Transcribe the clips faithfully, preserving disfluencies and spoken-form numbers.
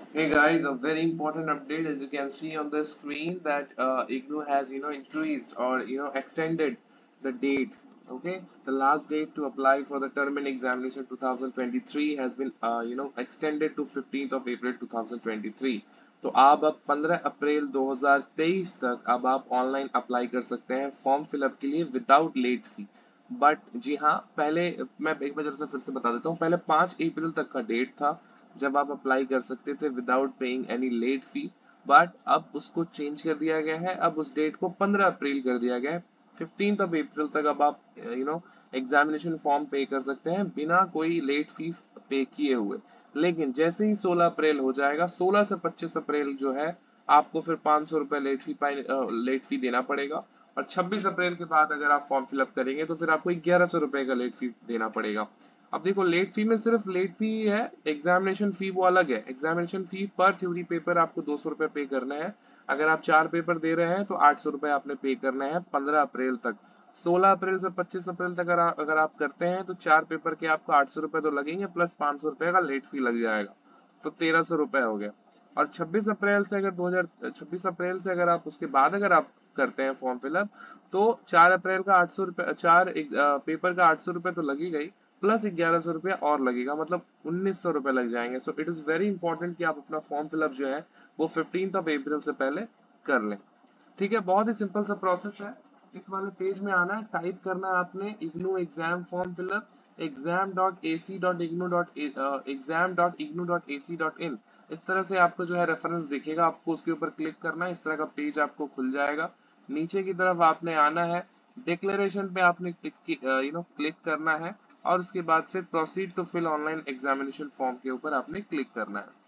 Hey guys, a very important update. As you can see on the screen that uh, IGNOU has you know increased or you know extended the date. Okay, the last date to apply for the term and examination twenty twenty-three has been uh, you know extended to fifteenth of April twenty twenty-three. तो आप अब पंद्रह अप्रैल दो हज़ार तेईस तक अब आप ऑनलाइन अप्लाई कर सकते हैं फॉर्म फिलअप के लिए विदाउट लेट फी। बट जी हाँ, पहले मैं एक बार से फिर से बता देता हूँ, पहले पाँच अप्रैल तक का डेट था जब आप अप्लाई कर सकते थे without paying any late fee. But अब उसको चेंज कर दिया गया है, अब उस डेट को पंद्रह अप्रैल कर दिया गया है। फिफ्टींथ ऑफ अप्रैल तक अब आप यू नो एग्जामिनेशन फॉर्म पे कर सकते हैं बिना कोई लेट फी पे किए हुए। लेकिन जैसे ही सोलह अप्रैल हो जाएगा, सोलह से पच्चीस अप्रैल जो है आपको फिर पाँच सौ रुपए लेट फी लेट फी देना पड़ेगा। और छब्बीस अप्रैल के बाद अगर आप फॉर्म फिलअप करेंगे तो फिर आपको ग्यारह सौ रुपए का लेट फी देना पड़ेगा। अब देखो, लेट फी में सिर्फ लेट फी है, एग्जामिनेशन फी वो अलग है। एग्जामिनेशन फी पर थ्योरी पेपर आपको दो सौ रुपए पे करना है। अगर आप चार पेपर दे रहे हैं तो आठ सौ रुपए आपने पे करना है पंद्रह अप्रैल तक। सोलह अप्रैल से पच्चीस अप्रैल तक अगर आप अगर आप करते हैं तो चार पेपर के आपको आठ सौ रुपए तो लगेंगे, प्लस पाँच सौ रुपए का लेट फी लग जाएगा, तो तेरह सौ रुपए हो गया। और छब्बीस अप्रैल से अगर दो हजार छब्बीस अप्रैल से अगर आप उसके बाद अगर आप करते हैं फॉर्म फिलअप, तो चार अप्रैल का आठ सौ रुपए, चार एक, आ, पेपर का आठ सौ रुपए तो लगेगा ही, प्लस ग्यारह सौ रुपया और लगेगा, मतलब उन्नीस सौ रुपए लग जाएंगे। So it is very important कि आप अपना फॉर्म फिलअप जो है वो फिफ्टींथ ऑफ अप्रैल से पहले कर लें। ठीक है, बहुत ही सिंपल सा प्रोसेस है। इस वाले पेज में आना है, टाइप करना है आपने IGNOU exam form fill up exam dot A C dot IGNOU dot exam dot IGNOU dot A C dot in. इस तरह से आपको जो है रेफरेंस दिखेगा, आपको उसके ऊपर क्लिक करना है, इस तरह का पेज आपको खुल जाएगा। नीचे की तरफ आपने आना है, डिक्लेरेशन पे आपने यू नो क्लिक करना है, और उसके बाद फिर proceed to fill online examination form के ऊपर आपने क्लिक करना है।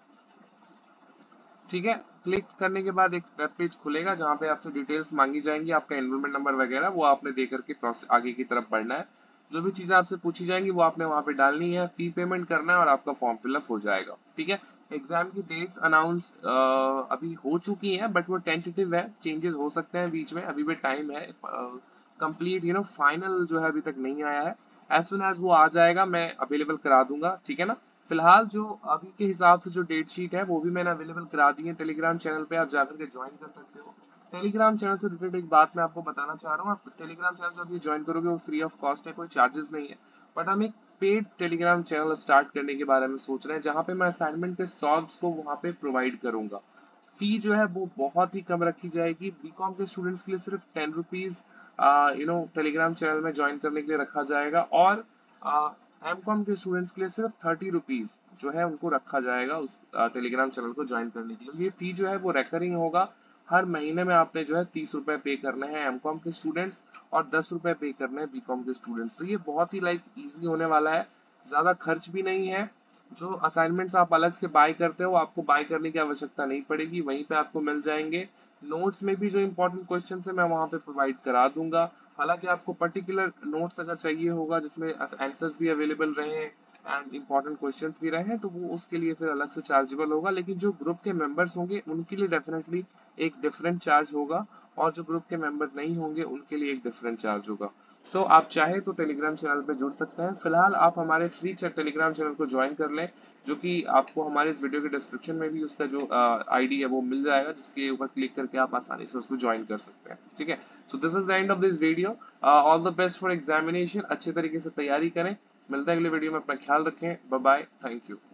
ठीक है, क्लिक करने के बाद एक वेब पेज खुलेगा जहां पे आपसे डिटेल्स मांगी जाएंगी, आपका एनरोलमेंट नंबर वगैरह, वो आपने दे करके प्रोसेस आगे की तरफ बढ़ना है। जो भी चीजें आपसे पूछी जाएंगी वो आपने वहां पे डालनी है, फी पेमेंट करना है और आपका फॉर्म फिलअप हो जाएगा। ठीक है, एग्जाम की डेट्स अनाउंस अभी हो चुकी हैं, बट वो टेंटेटिव है, चेंजेस हो सकते हैं बीच में, अभी भी टाइम है। कंप्लीट यू नो फाइनल जो है अभी तक नहीं आया है। एज सुन एज वो आ जाएगा मैं अवेलेबल करा दूंगा, ठीक है ना। फिलहाल जो अभी के हिसाब से जो डेट शीट है वो भी मैंने अवेलेबल करा दी है, टेलीग्राम चैनल पे आप जाकर के ज्वाइन कर सकते हो। टेलीग्राम चैनल से रिलेटेड एक बात मैं आपको बताना चाह रहा हूँ, आप टेलीग्राम चैनल जब ये ज्वाइन करोगे वो फ्री ऑफ कॉस्ट है, कोई चार्जेस नहीं है। बट हम एक पेड टेलीग्राम चैनल स्टार्ट करने के बारे में सोच रहे हैं, जहाँ पे मैं असाइनमेंट के सॉल्व्स को वहाँ पे प्रोवाइड करूंगा। फी जो है वो बहुत ही कम रखी जाएगी, बीकॉम के स्टूडेंट्स के लिए सिर्फ ten rupees you know telegram channel में ज्वाइन करने के लिए रखा जाएगा, और एम कॉम के स्टूडेंट्स के लिए सिर्फ थर्टी रुपीज जो है उनको रखा जाएगा उस टेलीग्राम चैनल को ज्वाइन करने के लिए। ये फी जो है वो रेकरिंग होगा, हर महीने में आपने जो है तीस रुपए पे करने हैं एम कॉम के स्टूडेंट्स, और दस रुपए पे करने हैं बीकॉम के स्टूडेंट्स। तो ये बहुत ही लाइक इजी होने वाला है, ज्यादा खर्च भी नहीं है। जो असाइनमेंट्स आप अलग से बाय करते हो आपको बाय करने की आवश्यकता नहीं पड़ेगी, वहीं पे आपको मिल जाएंगे। नोट्स में भी जो इंपॉर्टेंट क्वेश्चन है मैं वहां पे प्रोवाइड करा दूंगा। हालांकि आपको पर्टिकुलर नोट्स अगर चाहिए होगा जिसमें आंसर्स भी अवेलेबल रहे एंड इंपॉर्टेंट क्वेश्चंस भी रहे तो वो उसके लिए फिर अलग से चार्जेबल होगा, लेकिन जो ग्रुप के मेंबर्स होंगे उनके लिए डेफिनेटली एक डिफरेंट चार्ज होगा, और जो ग्रुप के मेंबर नहीं होंगे उनके लिए एक डिफरेंट चार्ज होगा। सो so, आप चाहे तो टेलीग्राम चैनल पे जुड़ सकते हैं। फिलहाल आप हमारे फ्री टेलीग्राम चैनल को ज्वाइन कर लें, जो कि आपको हमारे इस वीडियो के डिस्क्रिप्शन में भी उसका जो आईडी है वो मिल जाएगा, जिसके ऊपर क्लिक करके आप आसानी से उसको ज्वाइन कर सकते हैं। ठीक है, so this is the end of this video. All the best for examination, अच्छे तरीके से तैयारी करें। मिलते हैं अगले वीडियो में, अपना ख्याल रखें, बाय बाय, थैंक यू।